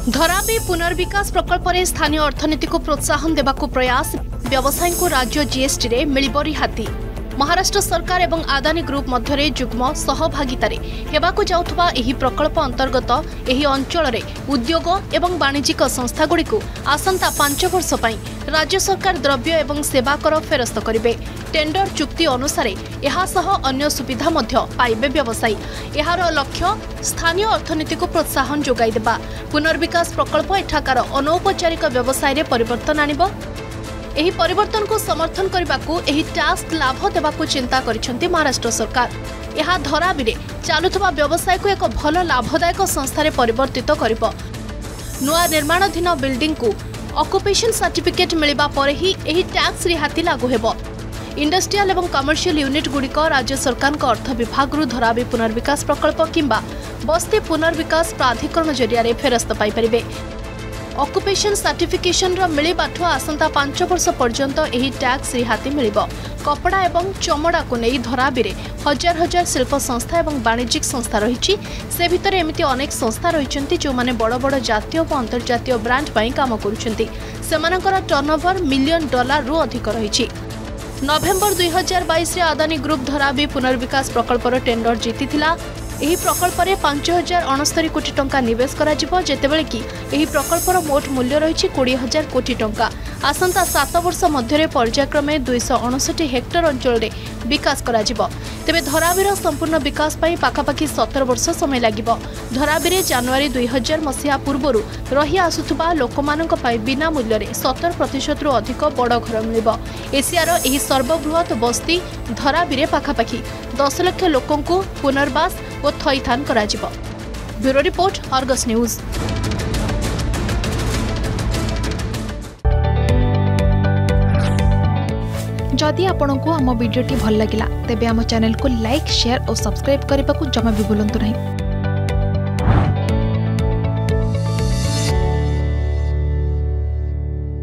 धराबी पुनर्विकास प्रकल्प रे स्थानीय अर्थनीति को प्रोत्साहन देवा प्रयास व्यवसायी को राज्य जीएसटी रे मिलिबो रिहाती। महाराष्ट्र सरकार एवं आदानी ग्रुप मध्य जुग्म सहभागितारे हेबाकु जाउथबा एही प्रकल्प अंतर्गत एही अंचल रे उद्योग एवं वाणिज्यिक संस्थागुड़िक आसंता 5 वर्ष पई राज्य सरकार द्रव्य एवं सेवा कर फेरस्त करिवे। टेंडर चुक्ति अनुसार एहा सह अन्य सुविधा मध्य पाइबे व्यवसायी। एहार लक्ष्य स्थानीय अर्थनीति को प्रोत्साहन जोगाई देबा। पुनर्विकास प्रकल्प एठाकार अनौपचारिक व्यवसाय रे परिवर्तन आनिबो। एही परिवर्तन को समर्थन करबाकू एही टैक्स लाभ देबाकू चिंता करिसेंती महाराष्ट्र सरकार। एहा धराबीरे चालुथबा व्यवसाय को एक भल लाभदायक संस्था रे परिवर्तित करिबो। नुआ निर्माणाधीन बिल्डिंग को ऑक्युपेशन सर्टिफिकेट मिलिबा परे ही एही टैक्स रिहाती लागू हेबो। इंडस्ट्रियल एवं कमर्शियल यूनिट गुड़िक राज्य सरकार अर्थ विभाग धराबी पुनर्विकास प्रकल्प किंबा बस्ती पुनर्विकास प्राधिकरण जरिया फेरस्त पाइपर। ऑक्युपेशन सर्टिफिकेशन मिलिबाठु आसंता 5 वर्ष पर्यंत एही टैक्स रिहाती मिलिबो। कपड़ा एवं चमड़ा को नहीं धराबी हजार हजार शिल्प संस्था एवं वाणिज्यिक संस्था रही। से भितर एमिति अनेक संस्था रही जो माने बड़ बड़ जातीय और अंतर्जातीय ब्रांड पर काम करुछंती। सेमानकर टर्नओवर $1 मिलियन रु अधिक रही। नवेम्बर 2022 रे आदानी ग्रुप धराबी पुनर्विकास प्रकल्पर टेंडर जीतिथिला। एही प्रकल्प रे 5069 कोटी टंका निवेश करा जिवो, जेतेबेले कि एही प्रकल्पर मोट मूल्य रही 20,000 कोटी टंका। आसंता 7 वर्ष मध्य पर्यायक्रमे 259 हेक्टर अंचल रे विकास करा जिवो। तेबे धराबीर संपूर्ण विकास पई पाखापाखि 17 वर्ष समय लागिबो। धराबीरे जनवरी 2000 मसीहा पूर्वरु रही आसुथुबा लोकमानक पई बिना मूल्य रे 70% रु अधिक बड़ घर मिलिबो। एशियार एही सर्वबृहत बस्ती धराबीरे पाखापाखि 10 लाख लोकंकु पुनर्वास और थईथान करा जिवो। Bureau report, Argus news. जदि आपंक आम भिडी भल लगा तेब आम चैनल को लाइक, शेयर और सब्सक्राइब करने को जमा भी भूलु नहीं।